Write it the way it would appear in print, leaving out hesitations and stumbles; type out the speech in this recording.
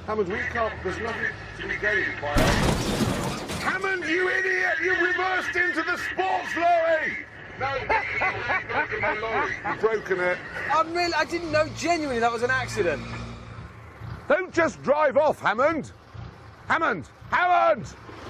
Hammond, we can't. There's nothing to be gained by us. Hammond, you idiot! You reversed into the sports lorry! No, you've broken my lorry. You've broken it. I didn't know genuinely that was an accident. Don't just drive off, Hammond! Hammond! Hammond!